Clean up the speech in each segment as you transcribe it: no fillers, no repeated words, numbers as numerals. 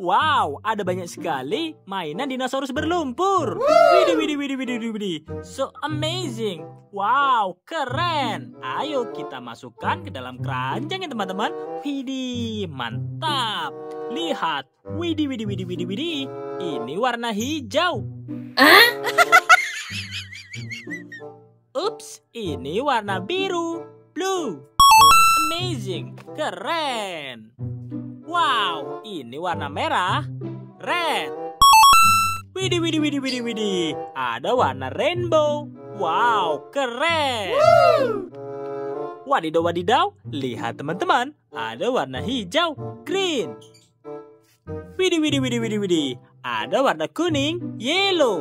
Wow, ada banyak sekali mainan dinosaurus berlumpur. Widih, widih, widih, widih, widih, widih. So amazing. Wow, keren. Ayo kita masukkan ke dalam keranjang ya teman-teman. Widih, mantap. Lihat. Widih, widih, widih, widih, widih. Ini warna hijau. Ups, ini warna biru. Blue. Amazing. Keren. Wow, ini warna merah. Red. Widih, widih, widih, widih, widih. Ada warna rainbow. Wow, keren. Wadidaw, wadidaw. Lihat teman-teman. Ada warna hijau. Green. Widih, widih, widih, widih, widih. Ada warna kuning. Yellow.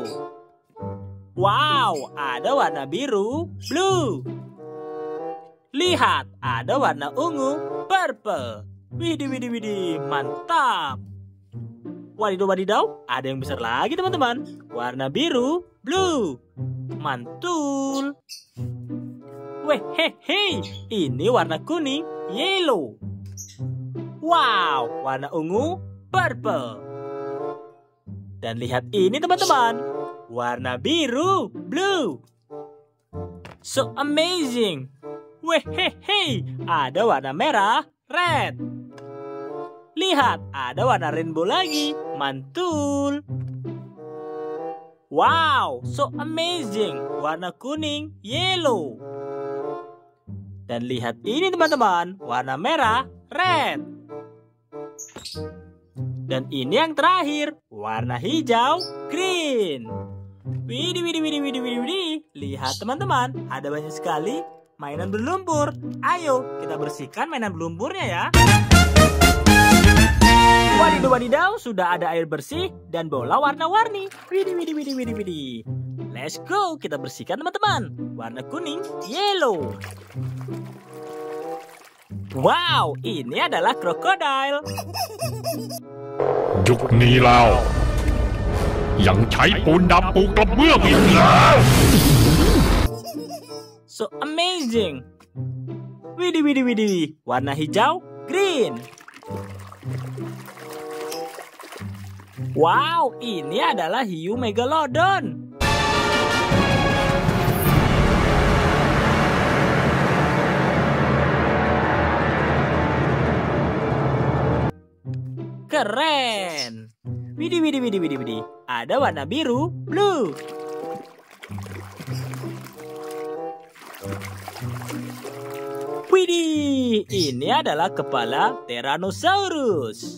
Wow, ada warna biru. Blue. Lihat, ada warna ungu. Purple. Widih, widih, widih, mantap. Wadidaw, wadidaw, ada yang besar lagi teman-teman. Warna biru, blue. Mantul. Weh, hei, ini warna kuning, yellow. Wow, warna ungu, purple. Dan lihat ini teman-teman. Warna biru, blue. So amazing. Weh, hei, ada warna merah, red. Lihat, ada warna rainbow lagi. Mantul. Wow, so amazing. Warna kuning, yellow. Dan lihat ini teman-teman. Warna merah, red. Dan ini yang terakhir. Warna hijau, green. Widih, widih, widih, widih, widih, widih. Lihat teman-teman. Ada banyak sekali mainan berlumpur. Ayo, kita bersihkan mainan berlumpurnya ya. Wadidaw, wadidaw, sudah ada air bersih dan bola warna-warni. Widih, widih, widih, widih, widih. Let's go, kita bersihkan teman-teman. Warna kuning, yellow. Wow, ini adalah krokodil. ยุคนี้แล้วยังใช้ปูนดำปูกระเบื้องอีกเหรอ So amazing. Widih, widih, widih. Warna hijau, green. Wow, ini adalah hiu megalodon. Keren. Widih, widih, widih, widih, widih. Ada warna biru, blue. Widih, ini adalah kepala Tyrannosaurus.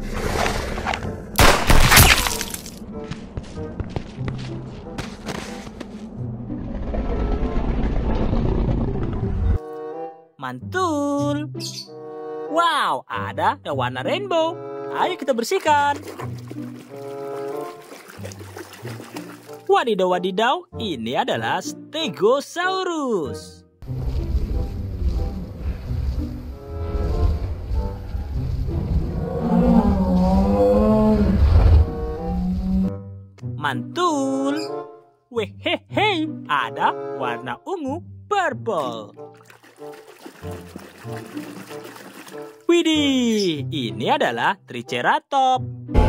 Mantul. Wow, ada yang warna rainbow. Ayo kita bersihkan. Wadidaw, wadidaw, ini adalah Stegosaurus. Mantul. Weh, hei, ada warna ungu, purple. Widih, ini adalah Triceratops.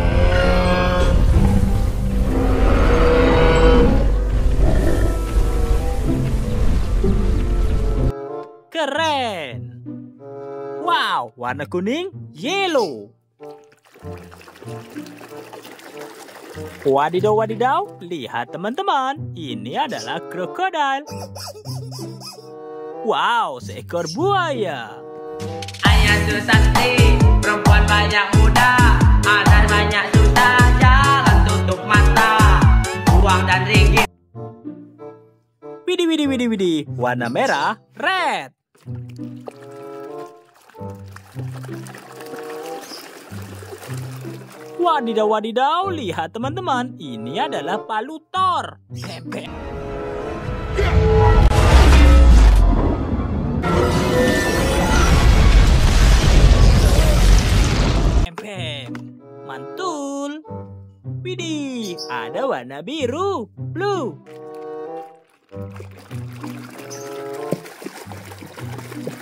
Keren. Wow, warna kuning, yellow. Wadidaw, wadidaw, lihat teman-teman, ini adalah krokodil. Wow, seekor buaya. Ayah Susanti, perempuan banyak muda, ada banyak susah, jangan tutup mata, uang dan ringgit. Widih, widih, widih, widih, warna merah, red. Wadidaw, wadidaw, lihat teman-teman, ini adalah palu Thor. Bebek. Mantul. Widih, ada warna biru, blue.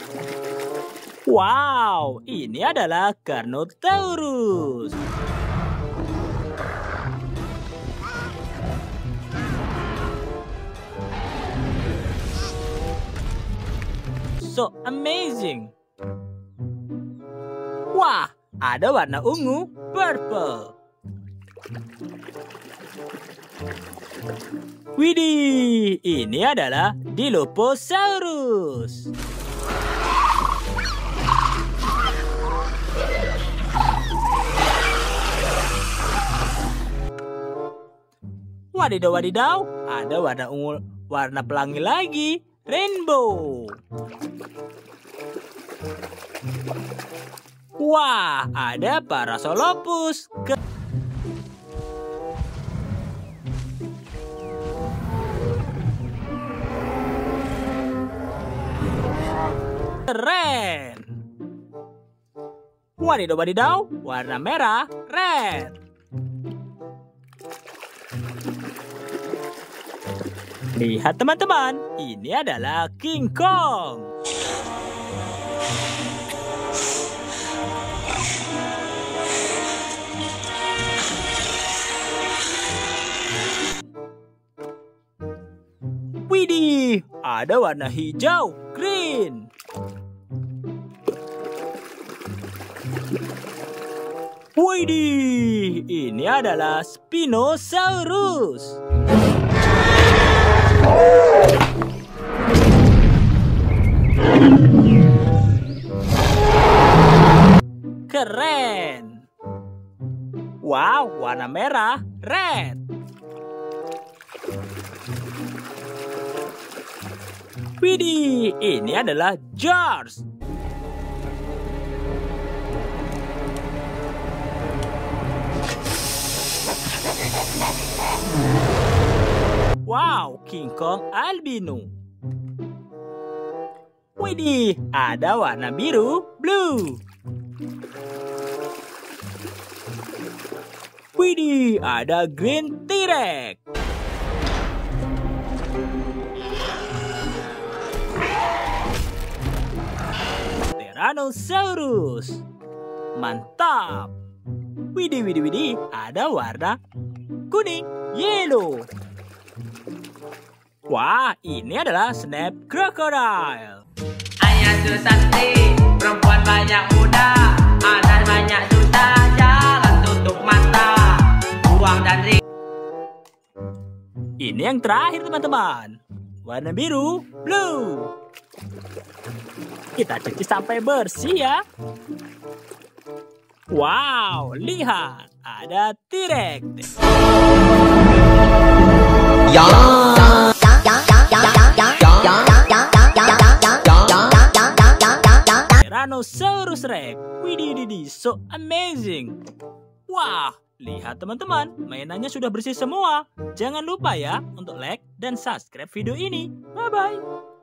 Wow, ini adalah Carnotaurus. So amazing. Wah, ada warna ungu, purple. Widih, ini adalah Dilophosaurus. Wadidaw, wadidaw, ada warna ungu, warna pelangi lagi, rainbow. Wah, ada Parasaurolophus. Keren. Wadidaw, wadidaw, warna merah, red. Lihat teman-teman, ini adalah King Kong. Widih, ada warna hijau, green. Widih, ini adalah Spinosaurus. Keren. Wow, warna merah, red. Widih, ini adalah George. Wow, King Kong albino. Widih, ada warna biru, blue. Widih, ada green T-Rex. Tyrannosaurus. Mantap. Widih, widih, widih, ada warna kuning, yellow. Wah, ini adalah Snap Crocodile. Ayah Susanti, perempuan banyak muda, anak banyak susah, jangan tutup mata. Uang dan ring. Ini yang terakhir teman-teman. Warna biru, blue. Kita cuci sampai bersih ya. Wow, lihat. Ada T-Rex. Ya. Tyrannosaurus Rex. Widih, so amazing. Wah, lihat teman-teman, mainannya sudah bersih semua. Jangan lupa ya untuk like dan subscribe video ini. Bye-bye.